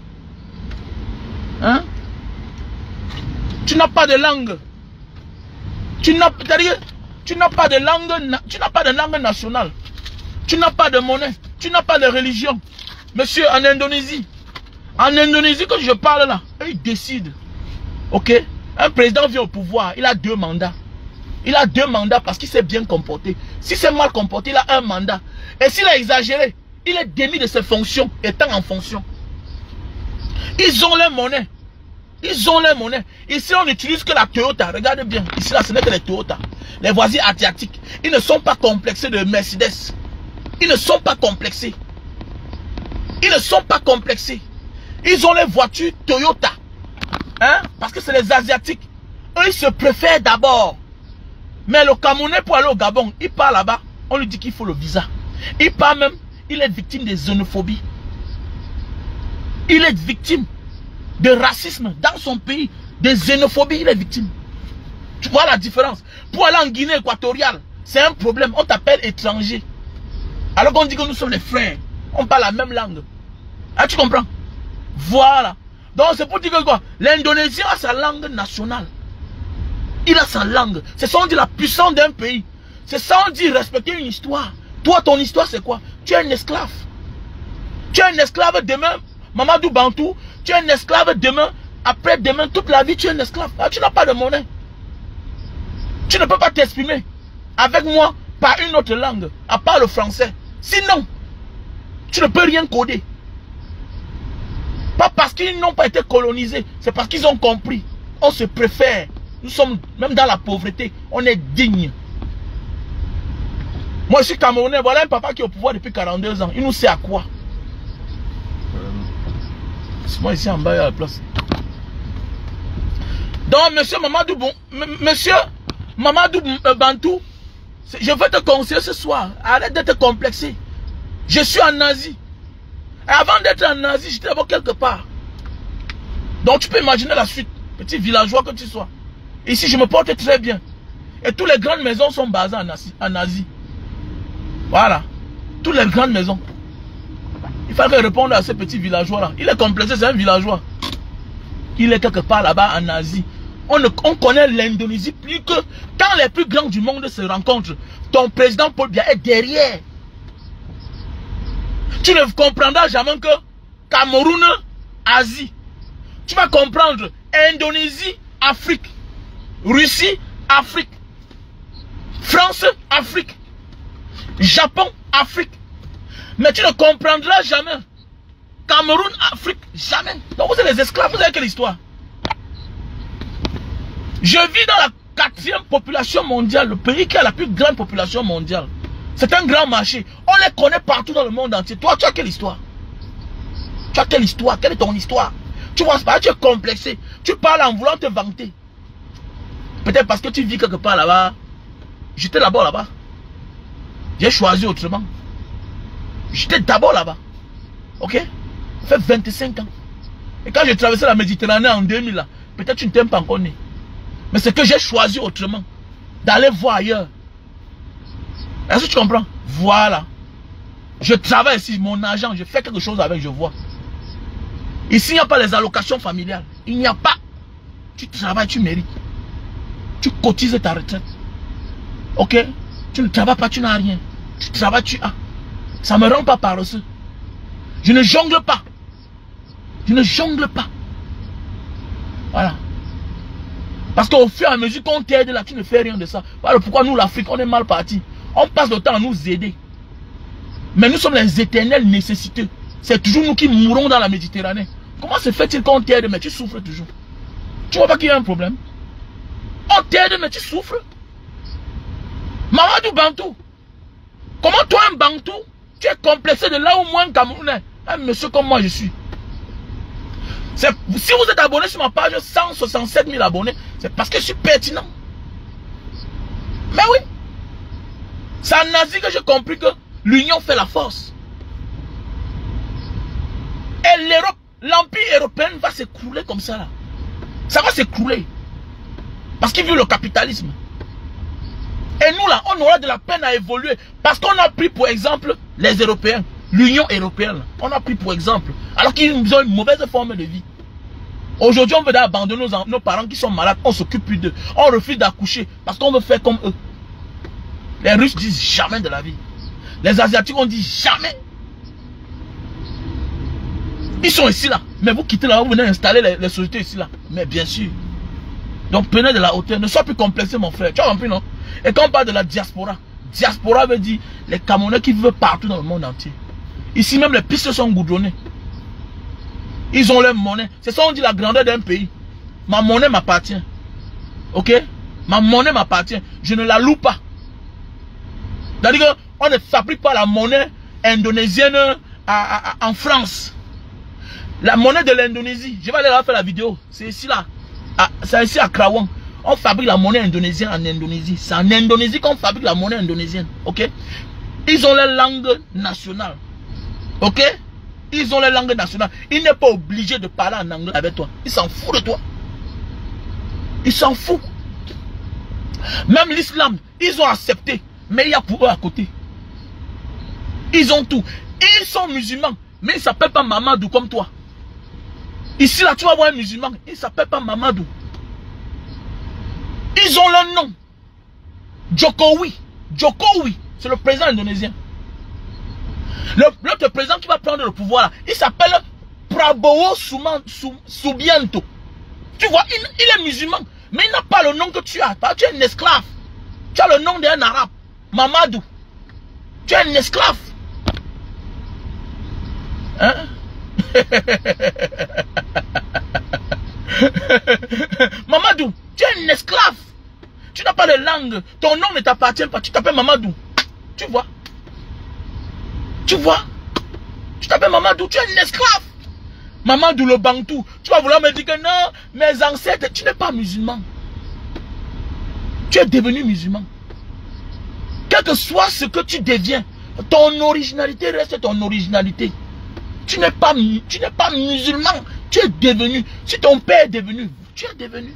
Hein? Tu n'as pas de langue. Tu n'as tu n'as pas de langue, tu n'as pas de langue nationale. Tu n'as pas de monnaie. Tu n'as pas de religion. Monsieur, en Indonésie, en Indonésie, quand je parle là, ils décident. Ok? Un président vient au pouvoir, il a deux mandats. Il a deux mandats parce qu'il s'est bien comporté. Si c'est mal comporté, il a un mandat. Et s'il a exagéré, il est démis de ses fonctions, étant en fonction. Ils ont les monnaies. Ils ont les monnaies. Ici, on n'utilise que la Toyota. Regardez bien. Ici, là, ce n'est que les Toyota. Les voisins asiatiques. Ils ne sont pas complexés de Mercedes. Ils ne sont pas complexés. Ils ne sont pas complexés. Ils ont les voitures Toyota. Hein? Parce que c'est les Asiatiques. Eux, ils se préfèrent d'abord. Mais le Camerounais, pour aller au Gabon, il part là-bas. On lui dit qu'il faut le visa. Il part même. Il est victime de xénophobie. Il est victime de racisme dans son pays. De xénophobie, il est victime. Tu vois la différence? Pour aller en Guinée équatoriale, c'est un problème. On t'appelle étranger. Alors qu'on dit que nous sommes les frères. On parle la même langue. Ah, tu comprends? Voilà. Donc c'est pour dire que quoi? L'Indonésien a sa langue nationale. Il a sa langue. C'est ça on dit la puissance d'un pays. C'est ça on dit respecter une histoire. Toi, ton histoire c'est quoi? Tu es un esclave. Tu es un esclave demain. Mamadou Bantou. Tu es un esclave demain. Après demain, toute la vie, tu es un esclave. Ah, tu n'as pas de monnaie. Tu ne peux pas t'exprimer avec moi par une autre langue, à part le français. Sinon, tu ne peux rien coder. Pas parce qu'ils n'ont pas été colonisés, c'est parce qu'ils ont compris. On se préfère. Nous sommes, même dans la pauvreté, on est digne. Moi, je suis Camerounais. Voilà un papa qui est au pouvoir depuis quarante-deux ans. Il nous sait à quoi? C'est moi ici en bas, il y a la place. Donc, monsieur Mamadou, bon, monsieur Mamadou Bantou, je veux te conseiller ce soir. Arrête d'être complexé. Je suis en Asie. Et avant d'être en Asie, j'étais d'abord quelque part. Donc, tu peux imaginer la suite. Petit villageois que tu sois. Ici, je me porte très bien. Et toutes les grandes maisons sont basées en Asie. En Asie. Voilà. Toutes les grandes maisons. Il fallait répondre à ce petit villageois-là. Il est complexé, c'est un villageois. Il est quelque part là-bas en Asie. On, ne, on connaît l'Indonésie plus que quand les plus grands du monde se rencontrent. Ton président Paul Biya est derrière. Tu ne comprendras jamais que Cameroun, Asie. Tu vas comprendre Indonésie, Afrique. Russie, Afrique. France, Afrique. Japon, Afrique. Mais tu ne comprendras jamais. Cameroun, Afrique, jamais. Donc vous êtes les esclaves, vous avez quelle histoire? Je vis dans la quatrième population mondiale, le pays qui a la plus grande population mondiale. C'est un grand marché. On les connaît partout dans le monde entier. Toi, tu as quelle histoire? Tu as quelle histoire? Quelle est ton histoire? Tu vois pas, tu es complexé. Tu parles en voulant te vanter. Peut-être parce que tu vis quelque part là-bas. J'étais d'abord là-bas. J'ai choisi autrement. J'étais d'abord là-bas. Ok? Ça fait vingt-cinq ans. Et quand j'ai traversé la Méditerranée en deux mille, peut-être tu ne t'aimes pas encore né. Mais c'est que j'ai choisi autrement. D'aller voir ailleurs. Est-ce que tu comprends? Voilà. Je travaille ici, mon argent, je fais quelque chose avec, je vois. Ici, il n'y a pas les allocations familiales. Il n'y a pas. Tu travailles, tu mérites. Tu cotises ta retraite. Ok? Tu ne travailles pas, tu n'as rien. Tu travailles, tu as. Ça ne me rend pas paresseux. Je ne jongle pas. Je ne jongle pas. Voilà. Parce qu'au fur et à mesure qu'on t'aide là, tu ne fais rien de ça. Voilà pourquoi nous, l'Afrique, on est mal partis. On passe le temps à nous aider. Mais nous sommes les éternels nécessiteux. C'est toujours nous qui mourons dans la Méditerranée. Comment se fait-il qu'on t'aide mais tu souffres toujours? Tu vois pas qu'il y a un problème? On t'aide mais tu souffres. Mamadou Bantou. Comment toi un Bantou, tu es complexé de là où moi un Camerounais, un monsieur comme moi je suis. Si vous êtes abonné sur ma page, cent soixante-sept mille abonnés, c'est parce que je suis pertinent. Mais oui. C'est en Asie que j'ai compris que l'union fait la force. Et l'Europe, l'empire européen va s'écrouler comme ça là. Ça va s'écrouler. Parce qu'il veut le capitalisme. Et nous là, on aura de la peine à évoluer. Parce qu'on a pris pour exemple les Européens. L'Union européenne. On a pris pour exemple. Alors qu'ils ont une mauvaise forme de vie. Aujourd'hui, on veut abandonner nos, nos parents qui sont malades. On s'occupe plus d'eux. On refuse d'accoucher. Parce qu'on veut faire comme eux. Les Russes disent jamais de la vie. Les Asiatiques ont dit jamais. Ils sont ici là. Mais vous quittez là, vous venez installer les, les sociétés ici là. Mais bien sûr. Donc prenez de la hauteur. Ne sois plus complexé mon frère. Tu as compris non? Et quand on parle de la diaspora. Diaspora veut dire les Camerounais qui vivent partout dans le monde entier. Ici même les pistes sont goudronnées. Ils ont leur monnaie. C'est ça on dit la grandeur d'un pays. Ma monnaie m'appartient. Ok? Ma monnaie m'appartient. Je ne la loue pas. C'est-à-dire qu'on ne fabrique pas la monnaie indonésienne à, à, à, en France. La monnaie de l'Indonésie. Je vais aller là faire la vidéo. C'est ici là. C'est ici à Krawang. On fabrique la monnaie indonésienne en Indonésie. C'est en Indonésie qu'on fabrique la monnaie indonésienne. Ok? Ils ont leur langue nationale. Ok? Ils ont leur langue nationale. Il n'est pas obligé de parler en anglais avec toi. Il s'en fout de toi. Il s'en fout. Même l'islam, ils ont accepté. Mais il y a pour eux à côté. Ils ont tout. Ils sont musulmans. Mais ils ne s'appellent pas Mamadou comme toi. Ici, là, tu vas voir un musulman. Il ne s'appelle pas Mamadou. Ils ont leur nom. Jokowi. Jokowi. C'est le président indonésien. L'autre président qui va prendre le pouvoir là, il s'appelle Prabowo Subianto. Tu vois, il, il est musulman. Mais il n'a pas le nom que tu as. Tu es un esclave. Tu as le nom d'un arabe. Mamadou. Tu es un esclave. Hein? Mamadou, tu es un esclave. Tu n'as pas de langue. Ton nom ne t'appartient pas. Tu t'appelles Mamadou. Tu vois? Tu vois? Tu t'appelles Mamadou. Tu es un esclave. Mamadou le Bantou. Tu vas vouloir me dire que non, mes ancêtres, tu n'es pas musulman. Tu es devenu musulman. Quel que soit ce que tu deviens, ton originalité reste ton originalité. Tu n'es pas, tu n'es pas musulman. Tu es devenu. Si ton père est devenu, tu es devenu.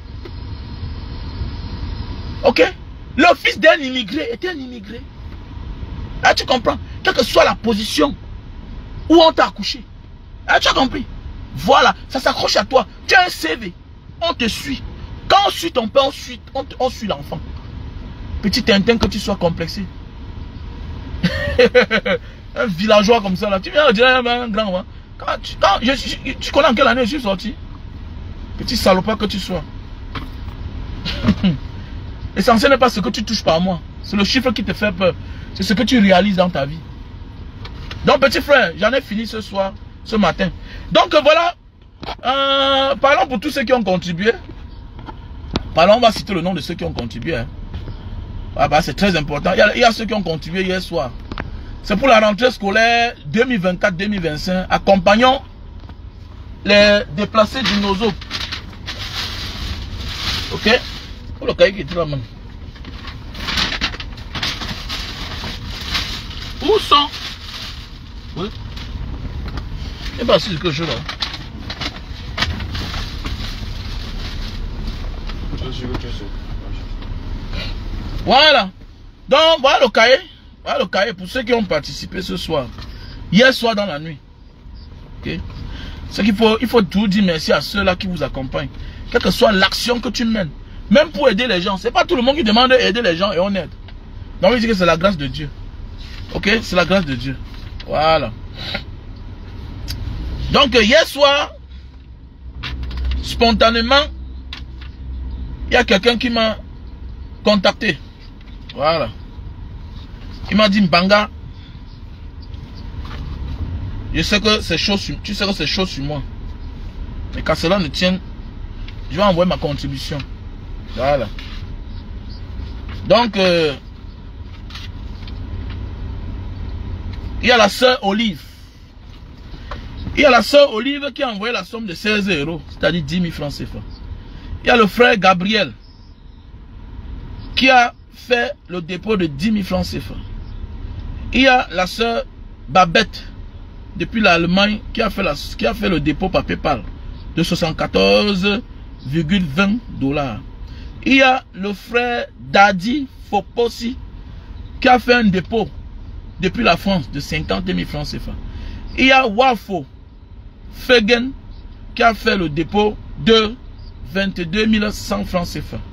Ok? Le fils d'un immigré était un immigré. Ah, tu comprends? Quelle que soit la position où on t'a accouché. Ah, tu as compris? Voilà, ça s'accroche à toi. Tu as un C V. On te suit. Quand on suit ton père, on suit, on, on suit l'enfant. Petit Tintin, que tu sois complexé. Un villageois comme ça, là. Tu viens dire un grand. Hein. Quand tu, quand je, je, tu connais en quelle année je suis sorti? Petit salopard que tu sois. L'essentiel n'est pas ce que tu touches par moi. C'est le chiffre qui te fait peur. C'est ce que tu réalises dans ta vie. Donc, petit frère, j'en ai fini ce soir, ce matin. Donc, voilà. Euh, parlons pour tous ceux qui ont contribué. Parlons, on va citer le nom de ceux qui ont contribué. Hein. Ah bah, c'est très important. Il y, a, il y a ceux qui ont contribué hier soir. C'est pour la rentrée scolaire deux mille vingt-quatre deux mille vingt-cinq. Accompagnons les déplacés du Nozo. Ok? Oh, le cahier qui est là, man. Où sont? Oui. Et bah, c'est quelque chose là. Voilà. Donc, voilà le cahier. Voilà le cahier pour ceux qui ont participé ce soir. Hier soir dans la nuit. Ok. C'est qu'il faut, il faut tout dire merci à ceux-là qui vous accompagnent. Quelle que soit l'action que tu mènes. Même pour aider les gens. C'est pas tout le monde qui demande d'aider les gens et on aide. Donc, on dit que c'est la grâce de Dieu. Ok. C'est la grâce de Dieu. Voilà. Donc, hier soir, spontanément, il y a quelqu'un qui m'a contacté. Voilà. Il m'a dit, Mbanga, je sais que c'est chaud sur, tu sais que c'est chaud sur moi. Mais qu'à cela ne tienne, je vais envoyer ma contribution. Voilà. Donc, euh, il y a la sœur Olive. Il y a la sœur Olive qui a envoyé la somme de seize euros, c'est-à-dire dix mille francs C F A. Il y a le frère Gabriel qui a fait le dépôt de dix mille francs C F A. Il y a la sœur Babette depuis l'Allemagne qui a fait la, qui a fait le dépôt par PayPal de soixante-quatorze virgule vingt dollars. Il y a le frère Dadi Foposi qui a fait un dépôt depuis la France de cinquante mille francs C F A. Il y a Wafo Fegen qui a fait le dépôt de vingt-deux mille cent francs C F A.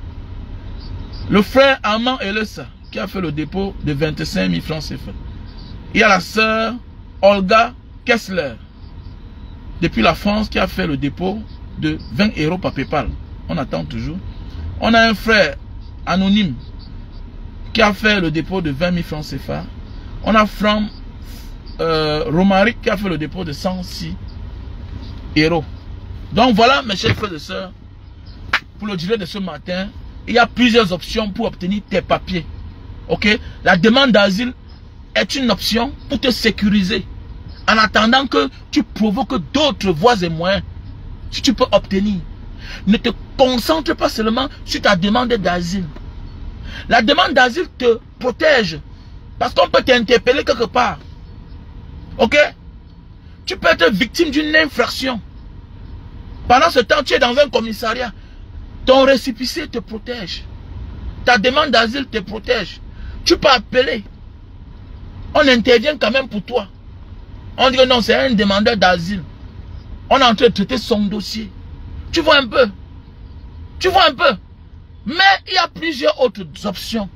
Le frère Armand Elessa qui a fait le dépôt de vingt-cinq mille francs C F A. Il y a la sœur Olga Kessler depuis la France qui a fait le dépôt de vingt euros par PayPal. On attend toujours. On a un frère anonyme qui a fait le dépôt de vingt mille francs C F A. On a Franck euh, Romaric qui a fait le dépôt de cent six euros. Donc voilà mes chers frères et sœurs, pour le direct de ce matin, il y a plusieurs options pour obtenir tes papiers. Ok? La demande d'asile est une option pour te sécuriser. En attendant que tu provoques d'autres voies et moyens. Si tu peux obtenir. Ne te concentre pas seulement sur ta demande d'asile. La demande d'asile te protège. Parce qu'on peut t'interpeller quelque part. Ok? Tu peux être victime d'une infraction. Pendant ce temps, tu es dans un commissariat. Ton récépissé te protège. Ta demande d'asile te protège. Tu peux appeler. On intervient quand même pour toi. On dit que non, c'est un demandeur d'asile. On est en train de traiter son dossier. Tu vois un peu. Tu vois un peu. Mais il y a plusieurs autres options.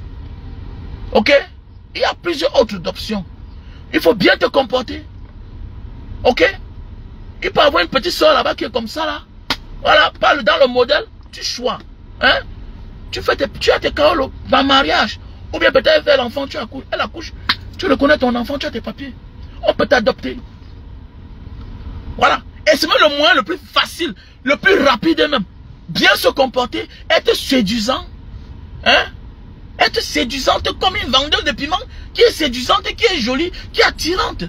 Ok? Il y a plusieurs autres options. Il faut bien te comporter. Ok? Il peut avoir une petite soeur là-bas qui est comme ça là. Voilà, parle dans le modèle, tu choisis. Hein? Tu fais tes, tu as tes carottes dans mariage. Ou bien peut-être elle l'enfant, tu accouches, elle accouche. Tu reconnais ton enfant, tu as tes papiers. On peut t'adopter. Voilà. Et c'est même le moyen le plus facile, le plus rapide même. Bien se comporter, être séduisant. Hein? Être séduisante comme une vendeuse de piment qui est séduisante, qui est jolie, qui est attirante.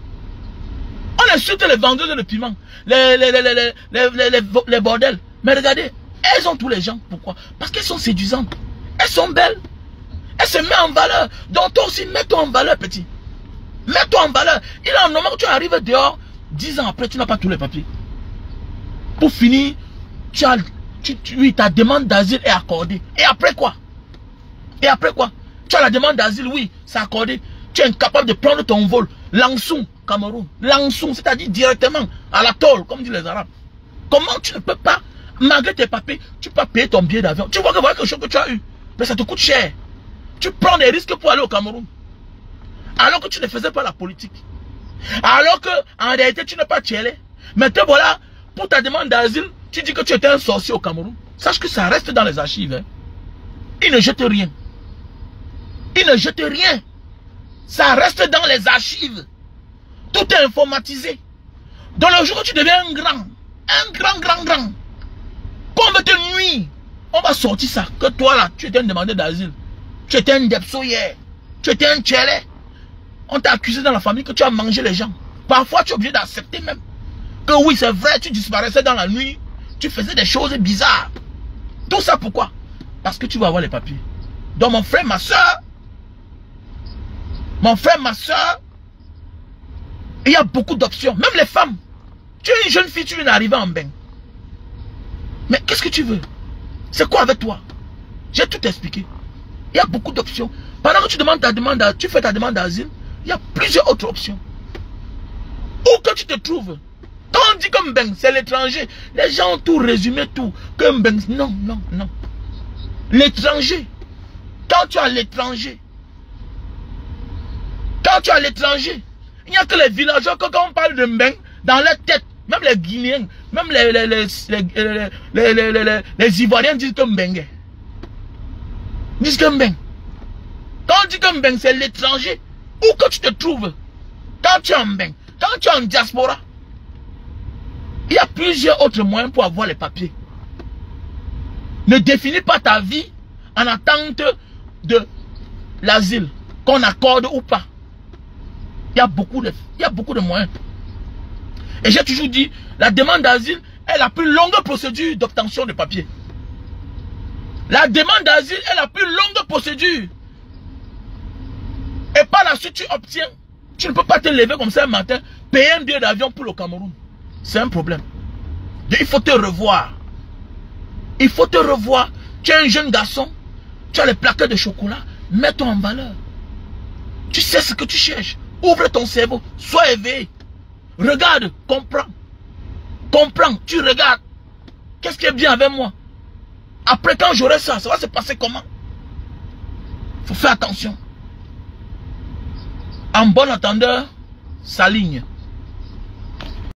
On insulte les vendeuses de piment, les, les, les, les, les, les, les, les bordels. Mais regardez, elles ont tous les gens. Pourquoi? Parce qu'elles sont séduisantes. Elles sont belles. Elles se mettent en valeur. Donc toi aussi, mets-toi en valeur, petit. Mets-toi en valeur. Il est un moment où tu arrives dehors, dix ans après, tu n'as pas tous les papiers. Pour finir, tu as, tu, tu, oui, ta demande d'asile est accordée. Et après quoi? Et après quoi? Tu as la demande d'asile, oui, c'est accordé. Tu es incapable de prendre ton vol. Langsung, Cameroun. Langsung, c'est-à-dire directement à la tôle, comme disent les Arabes. Comment tu ne peux pas, malgré tes papiers, tu peux pas payer ton billet d'avion? Tu vois que voilà quelque chose que tu as eu. Mais ça te coûte cher. Tu prends des risques pour aller au Cameroun. Alors que tu ne faisais pas la politique. Alors que, en réalité, tu n'es pas tchélé. Mais te voilà, pour ta demande d'asile, tu dis que tu étais un sorcier au Cameroun. Sache que ça reste dans les archives. Hein. Ils ne jettent rien. Ils ne jettent rien. Ça reste dans les archives. Tout est informatisé. Dans le jour où tu deviens un grand, un grand, grand, grand, qu'on veut te nuire, on va sortir ça. Que toi là, tu étais un demandeur d'asile. Tu étais un depsoyer. Tu étais un tchélé. On t'a accusé dans la famille que tu as mangé les gens. Parfois, tu es obligé d'accepter même que oui, c'est vrai, tu disparaissais dans la nuit. Tu faisais des choses bizarres. Tout ça pourquoi? Parce que tu vas avoir les papiers. Donc mon frère, ma soeur, mon frère, ma soeur, il y a beaucoup d'options. Même les femmes. Tu es une jeune fille, tu viens d'arriver en bain. Mais qu'est-ce que tu veux? C'est quoi avec toi? J'ai tout expliqué. Il y a beaucoup d'options. Pendant que tu demandes ta demande, tu fais ta demande d'asile, il y a plusieurs autres options. Où que tu te trouves. Quand on dit que Mbeng, c'est l'étranger, les gens ont tout résumé, tout. Que Mbeng, non, non, non. L'étranger. Quand tu es à l'étranger, quand tu es à l'étranger, il n'y a que les villageois que quand on parle de Mbeng, dans leur tête, même les Guinéens, même les, les, les, les, les, les, les, les, les, les Ivoiriens disent que Mbeng. Disent que Mbeng. Quand on dit que Mbeng, c'est l'étranger, où que tu te trouves, quand tu es en Mbeng, quand tu es en diaspora, il y a plusieurs autres moyens pour avoir les papiers. Ne définis pas ta vie en attente de l'asile, qu'on accorde ou pas. Il y a beaucoup de, il y a beaucoup de moyens. Et j'ai toujours dit, la demande d'asile est la plus longue procédure d'obtention de papiers. La demande d'asile est la plus longue procédure. Et par la suite, tu obtiens. Tu ne peux pas te lever comme ça un matin, payer un billet d'avion pour le Cameroun. C'est un problème. Il faut te revoir. Il faut te revoir. Tu es un jeune garçon. Tu as les plaquettes de chocolat. Mets-toi en valeur. Tu sais ce que tu cherches. Ouvre ton cerveau. Sois éveillé. Regarde. Comprends. Comprends. Tu regardes. Qu'est-ce qui est bien avec moi? Après, quand j'aurai ça, ça va se passer comment? Il faut faire attention. En bon entendeur, s'aligne.